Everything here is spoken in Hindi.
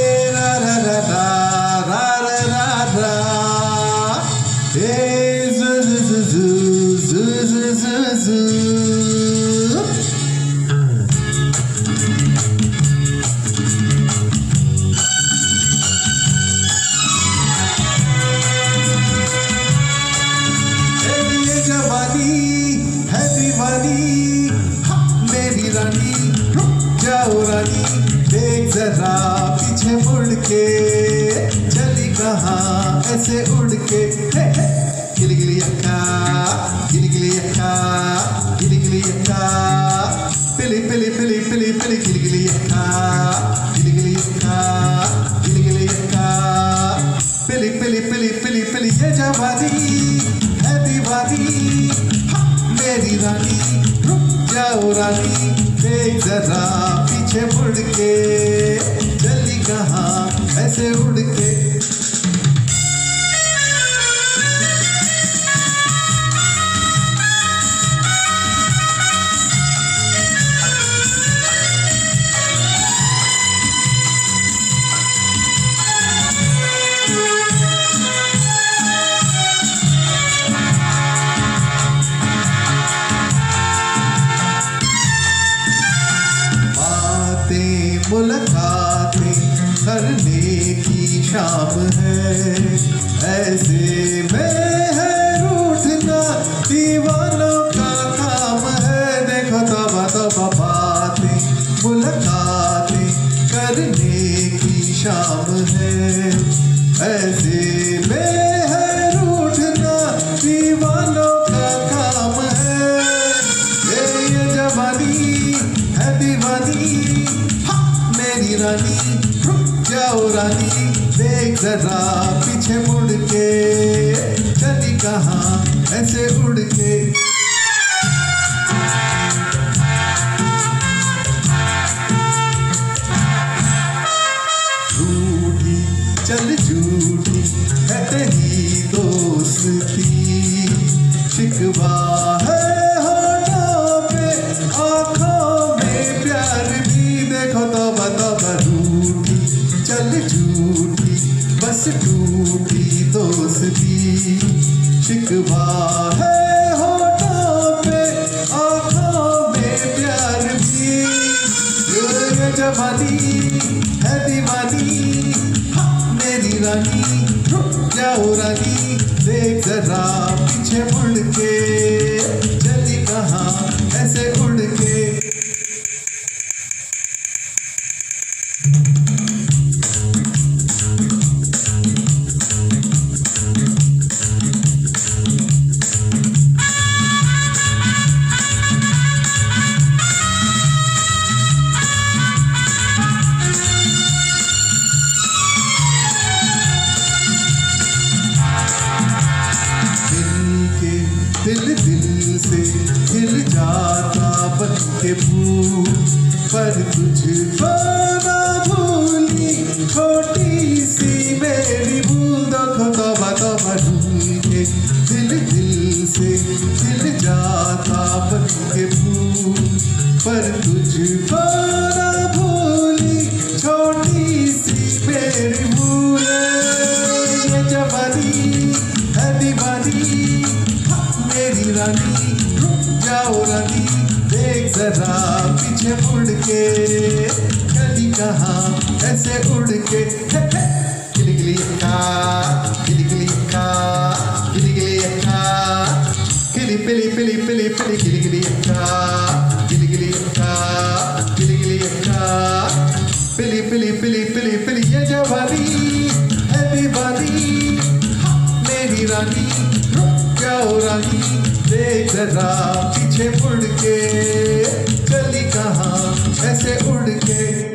रा रा रा रा रा रा रा ए जू जू जू जू जू जू जू है दीवानी मेरी रानी, रुक जाओ रानी, देख जरा पीछे मुड़ के, चली कहाँ ऐसे उड़ के। गिली गिली अक्का, गिली गिली अक्का, गिली गिली अक्का, पिली पिली पिली पिली पिली गिली गिली अक्का, गिली गिली अक्का, गिली गिली अक्का, पिली पिली पिली पिली पिली। ये जवानी है दीवानी मेरी रानी, रुक जाओ रानी, देख जरा पीछे मुड़ के, चली कहाँ ऐसे उड़ के। मुलाकातें करने की शाम है, ऐसे में है रूठना दीवानों का काम है। देखो तबा तबा बातें मुलाकातें करने की शाम है, ऐसे में है रूठना दीवानों का काम है। ये जवानी है दीवानी मेरी रानी, रुक जाओ रानी, देख जरा पीछे मुड़ के, चली कहाँ ऐसे उड़ के। रूठी चल झूठी है तेरी दोस्ती, शिकवा है होठों पे, आँखों में प्यार भी। देखो तोबा तोबा रूठी चल झूठी, बस टूटी दोस्ती, शिकवा है होठों पे, आँखों में प्यार भी। ये जवानी है दीवानी मेरी रानी, रुक जाओ रानी, देख जरा पीछे मुड़ के, चली कहाँ ऐसे उड़ के। दिल दिल से हिल जाता बन के फूल, पर तुझको ना भूली छोटी सी मेरी भूल। देखो तोबा तोबा ढूंढ के दिल दिल से हिल जाता बन के फूल, पर तुझको ना भूली छोटी सी मेरी भूल। ये जवानी है दीवानी मेरी रानी, रुक जाओ रानी, देख जरा पीछे मुड़ के, चली कहाँ ऐसे उड़ के। गिली गिली अक्का, गिली गिली अक्का, गिली गिली अक्का, गिली पिली पिली पिली पिली गिली गिली अक्का, गिली गिली अक्का, गिली गिली अक्का, पिली पिली पिली पिली पिली। ये जवानी है दीवानी मेरी रानी, रुक जाओ रानी, देख जरा पीछे मुड़ के, चली कहाँ ऐसे उड़ के।